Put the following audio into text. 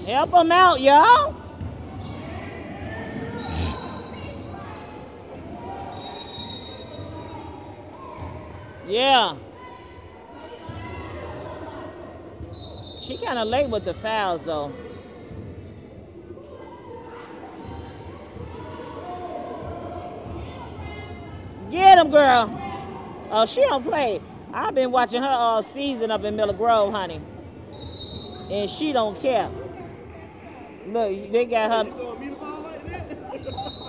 Help them out, y'all. Yeah. She kind of late with the fouls, though. Get him, girl. Oh, she don't play. I've been watching her all season up in Miller Grove, honey. And she don't care. Look, they got her.